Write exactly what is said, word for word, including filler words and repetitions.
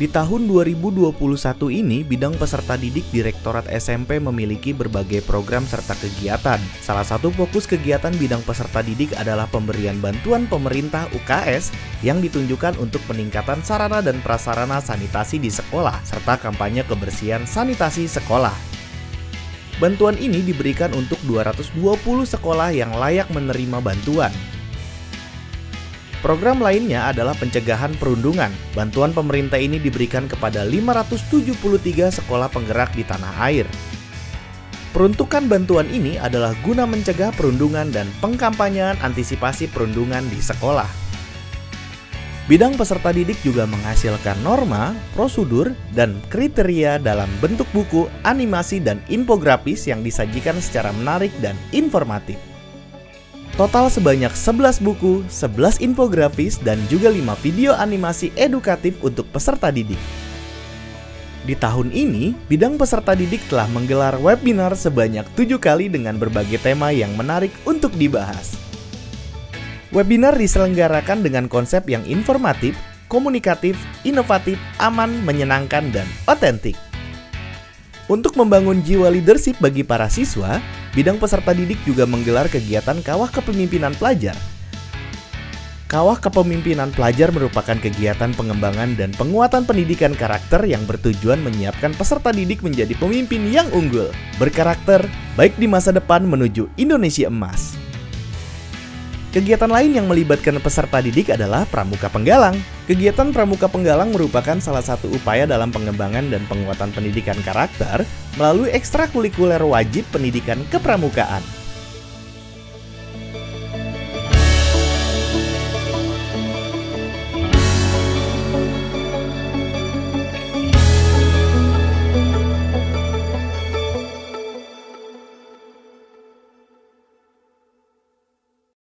Di tahun dua ribu dua puluh satu ini, bidang peserta didik Direktorat S M P memiliki berbagai program serta kegiatan. Salah satu fokus kegiatan bidang peserta didik adalah pemberian bantuan pemerintah U K S yang ditunjukkan untuk peningkatan sarana dan prasarana sanitasi di sekolah, serta kampanye kebersihan sanitasi sekolah. Bantuan ini diberikan untuk dua ratus dua puluh sekolah yang layak menerima bantuan. Program lainnya adalah pencegahan perundungan. Bantuan pemerintah ini diberikan kepada lima ratus tujuh puluh tiga sekolah penggerak di tanah air. Peruntukan bantuan ini adalah guna mencegah perundungan dan pengkampanyean antisipasi perundungan di sekolah. Bidang peserta didik juga menghasilkan norma, prosedur, dan kriteria dalam bentuk buku, animasi, dan infografis yang disajikan secara menarik dan informatif. Total sebanyak sebelas buku, sebelas infografis, dan juga lima video animasi edukatif untuk peserta didik. Di tahun ini, bidang peserta didik telah menggelar webinar sebanyak tujuh kali dengan berbagai tema yang menarik untuk dibahas. Webinar diselenggarakan dengan konsep yang informatif, komunikatif, inovatif, aman, menyenangkan, dan otentik. Untuk membangun jiwa leadership bagi para siswa, bidang peserta didik juga menggelar kegiatan Kawah Kepemimpinan Pelajar. Kawah Kepemimpinan Pelajar merupakan kegiatan pengembangan dan penguatan pendidikan karakter yang bertujuan menyiapkan peserta didik menjadi pemimpin yang unggul, berkarakter, baik di masa depan menuju Indonesia Emas. Kegiatan lain yang melibatkan peserta didik adalah Pramuka Penggalang. Kegiatan Pramuka Penggalang merupakan salah satu upaya dalam pengembangan dan penguatan pendidikan karakter melalui ekstrakurikuler wajib pendidikan kepramukaan.